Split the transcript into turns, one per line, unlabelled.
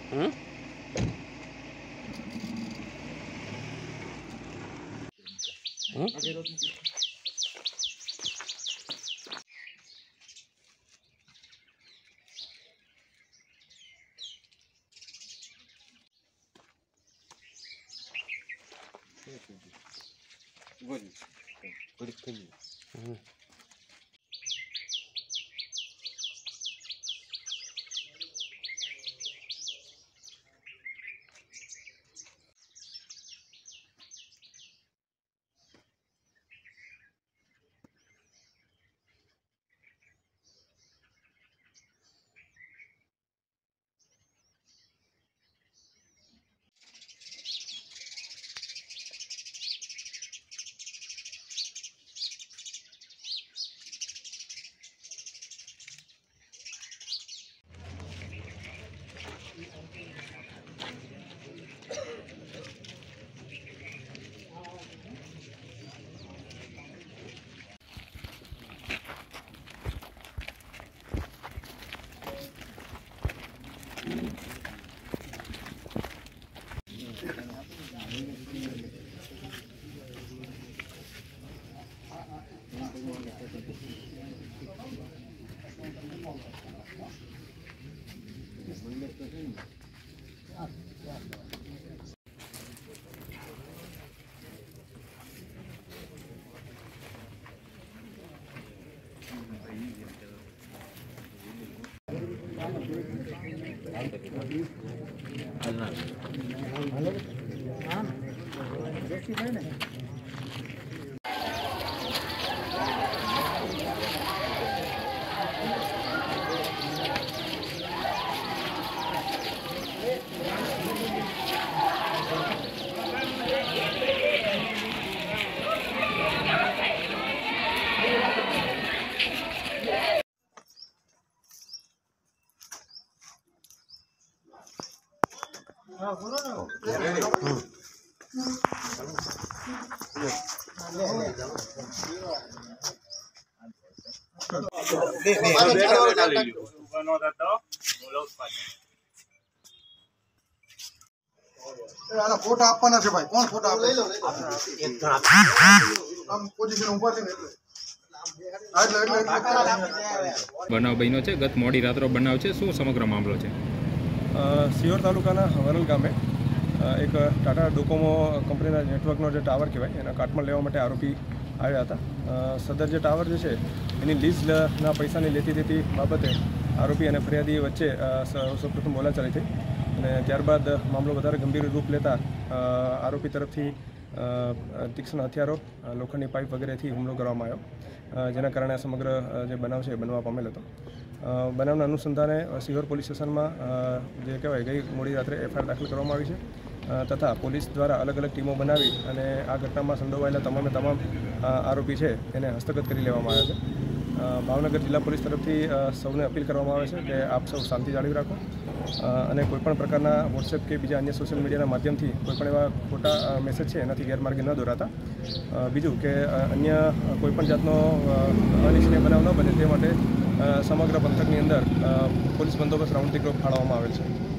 હમ
फोटा આપવાના છે ભાઈ કોણ ફોટા આપે એક જણ આમ પોઝિશન ઊભા છે ને એટલે
બનાવ બન્યો છે ગત મોડી રાત્રે બનાવ છે શું સમગ્ર મામલો છે?
સિહોર તાલુકાના વરલ ગામે એક ટાટા ડોકોમો કંપનીના નેટવર્કનો જે ટાવર કહેવાય એના કાટમાળ લેવા માટે આરોપી આવ્યા હતા. સદર જે ટાવર જે છે એની લીઝના પૈસાની લેતી દેતી બાબતે આરોપી અને ફરિયાદી વચ્ચે સૌપ્રથમ બોલાચાલી થઈ અને ત્યારબાદ મામલો વધારે ગંભીર રૂપ લેતા આરોપી તરફથી તીક્ષ્ણ હથિયારો, લોખંડની પાઇપ વગેરેથી હુમલો કરવામાં આવ્યો, જેના કારણે આ સમગ્ર જે બનાવ છે બનવા પામેલ હતો. બનાવના અનુસંધાને સિહોર પોલીસ સ્ટેશનમાં જે કહેવાય ગઈ મોડી રાત્રે એફઆઈઆર દાખલ કરવામાં આવી છે તથા પોલીસ દ્વારા અલગ અલગ ટીમો બનાવી અને આ ઘટનામાં સંડોવાયેલા તમામ આરોપી છે એને હસ્તગત કરી લેવામાં આવ્યા છે. ભાવનગર જિલ્લા પોલીસ તરફથી સૌને અપીલ કરવામાં આવે છે કે આપ સૌ શાંતિ જાળવી રાખો અને કોઈપણ પ્રકારના વોટ્સએપ કે બીજા અન્ય સોશિયલ મીડિયાના માધ્યમથી કોઈપણ એવા ખોટા મેસેજ છે એનાથી ગેરમાર્ગે ન દોરાતા. બીજું કે અન્ય કોઈપણ જાતનો અનિચ્છનીય બનાવ ન બને તે માટે સમગ્ર પંથકની અંદર પોલીસ બંદોબસ્ત રાઉન્ડ ધી ક્લોક ફાળવવામાં આવેલ છે.